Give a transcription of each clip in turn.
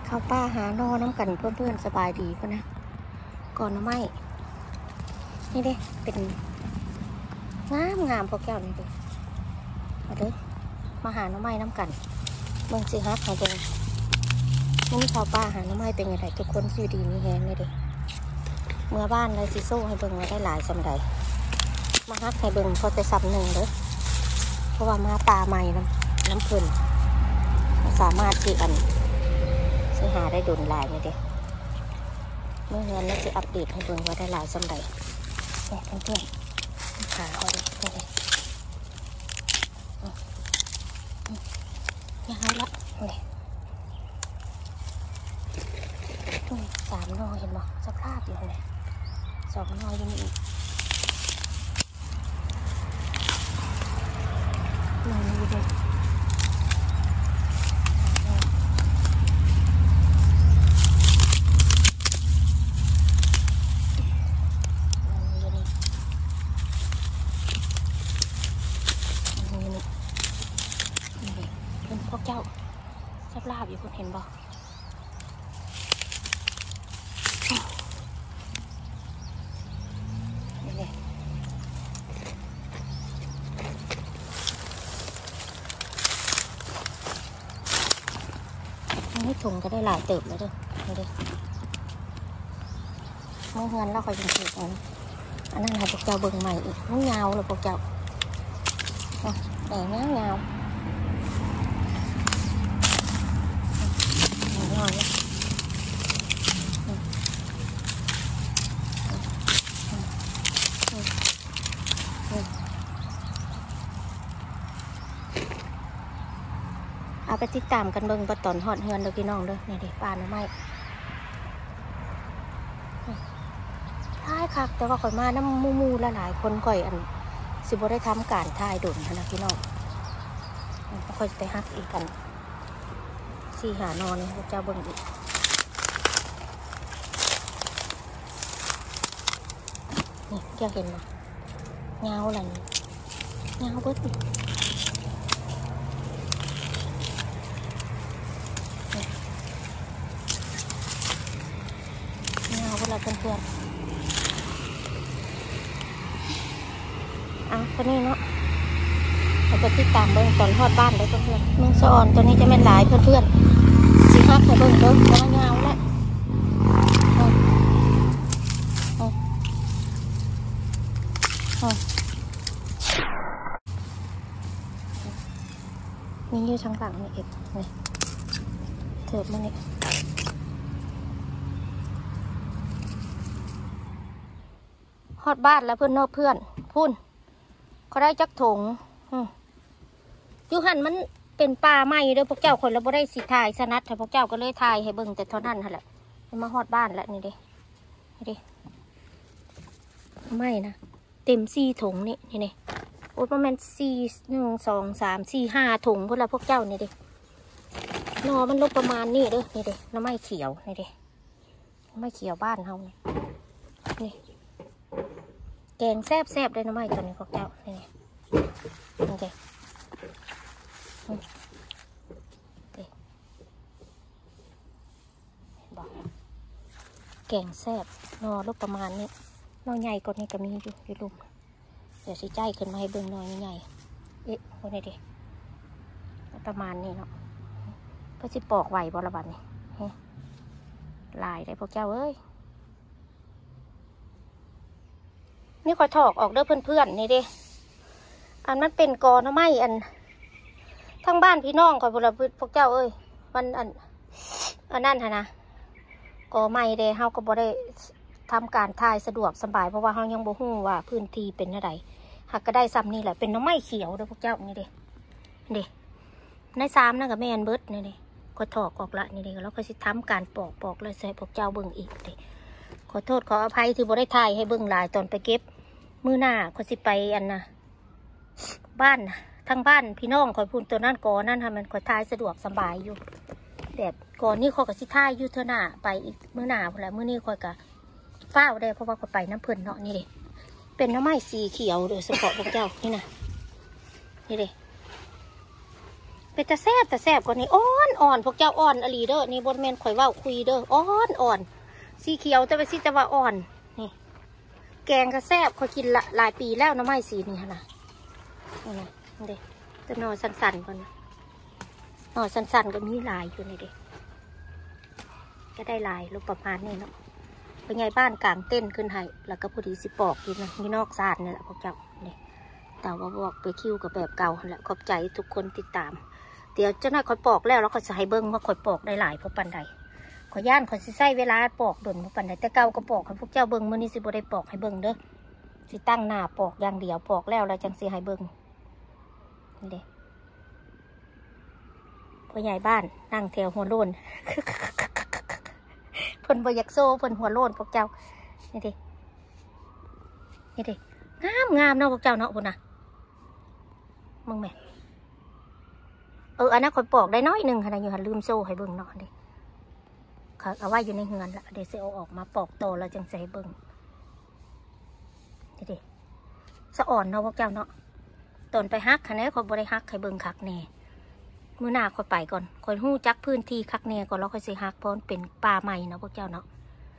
เข้าป้าหานอน้ำกันเพื่อนๆสบายดีป่ะนะก่อนน้ำไม้นี่เด้เป็นงามพอแก้วนี่เด้มาเด้อมาหาน้ำไม้น้ำกันเมืองสิฮักของเบิ่งนี่เข้าป้าหาน้ำไม้เป็นไงทุกคนสิดีมีแฮงนี่เด้เมื่อบ้านไรสิโซ่ให้เบิ่งมาได้หลายสำใดมาฮักให้เบิ่งพอจะสับหนึ่งเด้อเพราะว่ามาตาใหม่น้ำเพลินสามารถที่สิหาได้ดุนหลายนี่เด้เมื่อเงินเราจะอัปเดตให้เบิ่งว่าได้หลายสำใดเนี่ยเพื่อนๆขาเขาเลยนี่เลยยาวละนี่3 นอเห็นบ่สภาพอยู่เลย2 นอยังมีอีกนอนอยู่เลยพวกเจ้าสับลาบอยู่คุณเห็นบ่นี่เลยนี่ถุงก็ได้หลายเติบแล้วเด้อนี่เด้อเมื่อเงินเราคอยเป็นถูกอันนั้นให้พวกเจ้าเบิ่งใหม่อีกมันยาวเลยพวกเจ้าแดงยาวเอาไปติดตามกันเบิ่งปตอนหอดเฮือนเด้อพี่น้องเด้อนี่เด็ปลาหน่อไม้ถ่ายคักแต่ว่าข่อยมาน้ำมูละหลายคนข่อยสิบ่ได้ทำการถ่ายดุนนะพี่น้องข่อยไปฮักอีกกัน4 หานอนพวกเจ้าเบิ่งอีกนี่แกเห็นไหมเงาอะไรเงาเบิดเงาเวลาเพื่อนตัวนี้เนาะเราจะติดตามเบิ่งตอนทอดบ้านเลยเพื่อนเมืองสะออนตัวนี้จะเป็นหลายเพื่อนสิฮักให้เบิ่งเด้อเพราะว่าเงาแล้วมีอยู่ทางหลังนี่เองนี่เถิบมานี่ฮอดบ้านแล้วเพื่อนนอกเพื่อนพุ่นเขาได้จักถงยูหันมันเป็นป่าไม้เด้อพวกเจ้าคนเราบ่ได้สิถ่ายสนัดแต่พวกเจ้าก็เลยถ่ายให้เบิ่งแต่เท่านั้นแหละมาฮอดบ้านแล้วนี่ดิไม่นะเต็ม4 ถุงนี่โอ้ประมาณ1 2 3 4 5 ถุงพวกเราพวกเจ้านี่ดินอมันลบประมาณนี่เด้อนี่ดิน้ำไม้เขียวนี่ดิน้ำไม้เขียวบ้านเฮานี่แกงแซ่บเลยน้ำไม้ตัวนี้พวกเจ้านี่โอเคบอกแกงแซ่บนอลบประมาณนี้นอใหญ่กว่านี้ก็มีอยู่ลุมเดี๋ยวสิใจขึ้นมาให้เบิ่งหน่อยใหญ่พวกนี้ดิประมาณนี้เนาะเพื่อสิปอกไหวบอระบัดนี่ลายได้พวกเจ้าเอ้ยนี่ขอถอกออกเด้อเพื่อนๆนี่ดิอันนั้นเป็นกอหน่อไม้ทั้งบ้านพี่น้องคอยพวกเจ้าเอ้ยมันอันนั้นนะกอไม้เด้เฮาก็บ่ได้ทำการถ่ายสะดวกสบายเพราะว่าเฮายังบ่ฮู้ว่าพื้นที่เป็นอะไรหากก็ได้ซ้ำนี่แหละเป็นหน่อไม้เขียวเด้อพวกเจ้านี่เด้ใน3นั่นกับแม่นเบิดนี่ก็ถอกออกละนี่เด้แล้วก็สิทำการปอกเลยใส่พวกเจ้าเบิ่งอีกเด้ขอโทษขออภัยที่บ่ได้ถ่ายให้เบิ่งหลายตอนไปเก็บมื้อหน้าก็สิไปบ้านทางบ้านพี่น้องคอยพูนตัวนั่นก่อนนั่นทำมันคอยถ่ายสะดวกสบายอยู่แบบก่อนนี่คอยกับสิถ่ายอยู่เท่าหน้าไปอีกมื้อหน้าพอแล้วมื้อนี้คอยกับเฝ้าได้เพราะว่าคอยไปน้ำเพลินเนาะนี่เด้เป็นน้ำไม้สีเขียวโดยเฉพาะพวกเจ้านี่นะนี่เด้ เเป็นแต่แซ่บกว่านี้อ่อนพวกเจ้าอ่อนอลีเด้อนี่บนแมนข่อยว่าคุยเด้ออ่อนสีเขียวจะไปสีจะว่าอ่อนนี่แกงก็แซ่บข่อยกินละหลายปีแล้วน้ำไม้สีนี่ฮะนะนี่นะเด็กจะนอนสั่นๆก่อนนอนสั่นๆก็มีลายอยู่นี่เด็กก็ได้ลายรูปประมาณนี้เนาะเป็นไงบ้านกลางเต้นขึ้นให้แล้วก็พอดีสิปอกกินนะนี่นอกซาดนี่แหละพวกเจ้านี่แต่ว่าบอกไปคิวกับแบบเก่าแหละขอบใจทุกคนติดตามเดี๋ยวเจ้าหน้าข่อยปอกแล้วเขาจะให้เบิ้งว่าข่อยปอกได้หลายเพราะปันใดข่อยย่านข่อยสิใช้เวลาปอกดนเพราะปันใดแต่เก่าก็ปอกให้พวกเจ้าเบิ้งมื้อนี้สิบ่ได้ปอกให้เบิ้งเด้อสิตั้งหน้าปอกอย่างเดียวปอกแล้วจังสิให้เบิ้งนี่เด้พ่อใหญ่บ้านนั่งแถวหัวโล้นเพิ่นบ่อยากโซ่เพิ่นหัวโล้นพวกเจ้านี่เด้งามเนาะพวกเจ้าเนาะพุ่นน่ะมึงแม่อันนั้นข่อยปอกได้น้อยหนึ่งขนาดอยู่หันลืมโซ่ให้เบิ่งเนาะเด้เขาเอาไว้อยู่ในเฮือนละเดี๋ยวสิเอาออกมาปอกโตแล้วจังใส่เบิ่งนี่เด้สะอ่อนเนาะพวกเจ้าเนาะตอนไปฮักคะแนนข่อยบ่ได้ฮักให้เบิ่งคักแน่มื้อหน้าข่อยไปก่อนข่อยฮู้จักพื้นที่คักแน่ก่อนแล้วข่อยสิฮักเพราะมันเป็นป่าใหม่เนาะพวกเจ้าเนาะ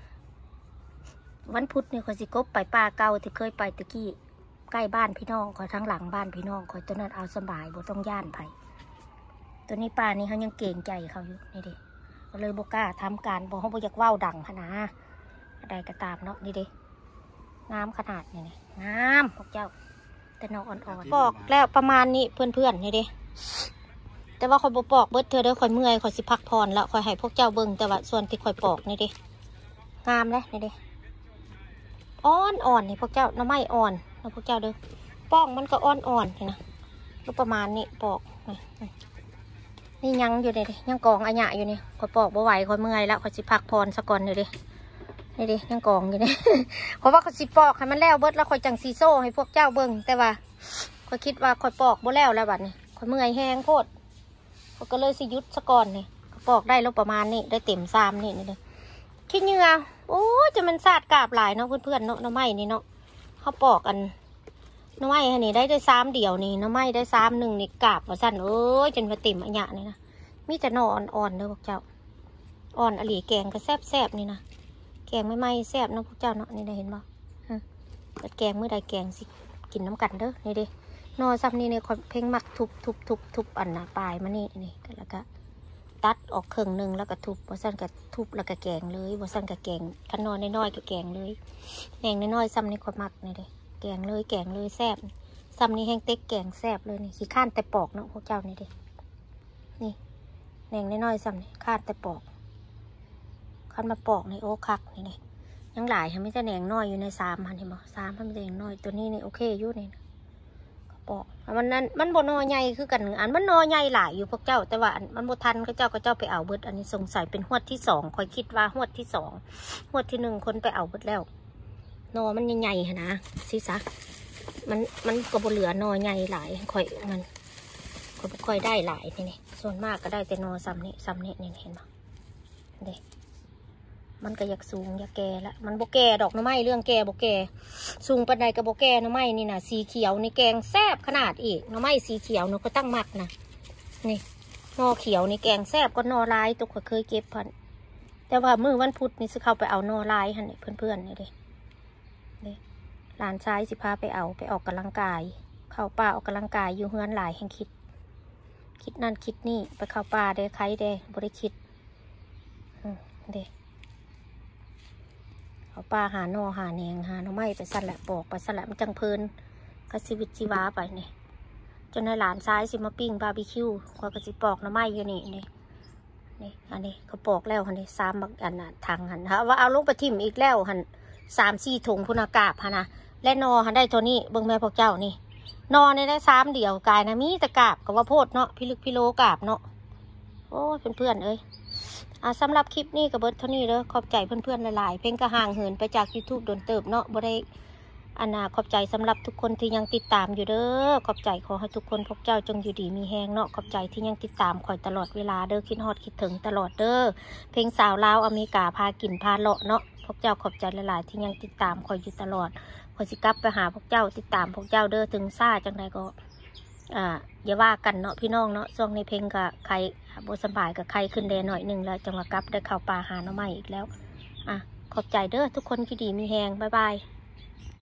วันพุธเนี่ยข่อยสิกบไปป่าเก่าที่เคยไปตะกี้ใกล้บ้านพี่น้องข่อยทั้งหลังบ้านพี่น้องข่อยตัวนั้นเอาสบายบ่ต้องย่านไผตัวนี้ป่านี้เขายังเก่งใจเขาอยู่นี่ดิก็เลยบอกกล้าทำการบอกเขาบอกอยากว่าวดังขนาดอะไรก็ตามเนาะนี่ดิงามขนาดนี่งามพวกเจ้าแต่นอกอ่อนๆปอกแล้วประมาณนี้เพื่อนๆนี่ดิแต่ว่าคอยปอกเบิดเธอเด้อคอยเมื่อยคอยสิพักผ่อนแล้วคอยให้พวกเจ้าเบิ่งแต่ว่าส่วนที่คอยปอกนี่ดิงามเลยนี่ดิอ่อนนี่พวกเจ้าน้ำไม้อ่อนนะพวกเจ้าเด้อป้องมันก็อ่อนนี่นะก็ประมาณนี้ปอกนี่ยังอยู่เลยยังกองอัญญะอยู่นี่คอยปอกบ่ไหวคอยเมื่อยแล้วคอยสิพักผ่อนสักก่อนเลยนี่ดิยังกองอยู่นี่เพราะว่าคอยสิปอกให้มันแล้วเบิดแล้วคอยจังซีโซ่ให้พวกเจ้าเบิ่งแต่ว่าคอยคิดว่าคอยปอกบ่แล้วบัดนี้คอยเมื่อยแห้งโคตรก็เลยสิยุดสักก่อนนี่ปอกได้แล้วประมาณนี้ได้เต็ม3นี่เลยขี้เหงื่อโอ้จะมันสาดกาบหลายเนาะเพื่อนๆเนาะน้ำไม้นี่เนาะเขาปอกกันน้ำไม้ฮะนี่ได้3เดี่ยวนี่น้ำไม้ได้3หนึ่งนี่กาบว่าสั้นจนมาเต็มอัญญะนี่นะมีแต่นออ่อนๆเด้อพวกเจ้าอ่อนอลีแกงก็แซ่บนี่นะแกงไม่ไหม้แซ่บนะพวกเจ้าเนาะนี่ได้เห็นบ่แต่แกงเมื่อใดแกงสิกินน้ำกันเด้อนี่ดินอซ้ำนี่เนี่ยเพ่งมักทุบอันนะปลายมานี่แล้วก็ตัดออกครึ่งหนึ่งแล้วก็ทุบว่าสั้นก็ทุบแล้วก็แกงเลยว่าสั้นก็แกงขันนอนน้อยๆก็แกงเลยแกงน้อยๆซ้ำนี่คนมักนี่ดิแกงเลยแซ่บซ้ำนี่แห้งเต็กแกงแซ่บเลยนี่ขี้ข้านแต่ปอกเนาะพวกเจ้านี่ดินี่แหน่งน้อยๆซ้ำนี่ข้านแต่ปอกข้านมาปอกในโอ้คักนี่ยังหลายทำไม่จะแหน่งน้อยอยู่ใน3เห็นบ่3มันจะแหน่งน้อยตัวนี้นี่โอเคอยู่นี่ปอกมันบ่นอใหญ่คือกันอันมันนอใหญ่หลายอยู่พวกเจ้าแต่ว่ามันบ่ทันก็เจ้าไปเอาเบิดอันนี้สงสัยเป็นหวดที่2คอยคิดว่าหวดที่2หวดที่1คนไปเอาเบิดแล้วนอมันใหญ่ๆนะสิซะมันก็บ่เหลือนอใหญ่หลายคอยมันค่อยได้หลายนี่ส่วนมากก็ได้แต่นอซ้ำนี่นี่เห็นป่ะเด็กมันก็อยากสูงอยากแก่ละมันโบแก่ดอกน้ำไม้เรื่องแก่โบแก่สูงปันใดกับโบแก่น้ำไม้นี่นะสีเขียวนี่แกงแซ่บขนาดอีกน้ำไม้สีเขียวเนาะก็ตั้งมักนะนี่นอเขียวนี่แกงแซ่บก็นอลายตัวเคยเก็บพันแต่ว่ามื้อวันพุธนี่สิเข้าไปเอานอลายหันเพื่อนนี่เด็หลานชายสิพาไปออกกำลังกายเข้าป่าออกกำลังกายอยู่เฮือนหลายแห่งคิดนั่นคิดนี่ไปเข้าป่าได้ใครได้บริคิดเด็เขาป่าหาหนอหาแหนงหาหน่อไม้ไปสั่นแหละปอกไปสั่นแหละมันจังเพลินกระสิวิจีวาไปเนี่ยจนในหลานซ้ายสิมาปิ้งบาร์บีคิวคอยกระสิปอกหน่อไม้อยู่นี่อันนี้เขาปอกแล้วอันนี้3 บักอันน่ะทางหันฮะว่าเอาลงไปทิ่มอีกแล้วหัน3-4 ถุงพุนากาบฮะนะและนอหันได้ตัวนี้เบิ่งแม่พวกเจ้านี่นอนได้3 เดี่ยวกายนะมีแต่กาบกับว่าโพดเนาะพิลึกพิโลกาบเนาะโอ้เพื่อนเอ้ยสำหรับคลิปนี้กับเบิร์ดเท่านี้เด้อขอบใจเพื่อนๆหลายๆเพลงกระห่างเหินไปจาก YouTube โดนเติบเนาะบ่ได้ขอบใจสำหรับทุกคนที่ยังติดตามอยู่เด้อขอบใจขอให้ทุกคนพวกเจ้าจงอยู่ดีมีแหงเนาะขอบใจที่ยังติดตามคอยตลอดเวลาเด้อคิดฮอดคิดถึงตลอดเด้อเพลงสาวลาวอเมริกาพากินพาเลาะเนาะพวกเจ้าขอบใจหลายๆที่ยังติดตามคอยอยู่ตลอดคอยสิกลับไปหาพวกเจ้าติดตามพวกเจ้าเด้อถึงซ่าจังใดก็อย่าว่ากันเนาะพี่น้องเนาะช่วงนี้เพลงกับใครบ่สบายกับใครขึ้นแดหน่อยนึงแล้วจังหวะกลับได้เข้าป่าหาหน่อไม้อีกแล้วขอบใจเด้อทุกคนที่ดีมีแฮงบ๊ายบาย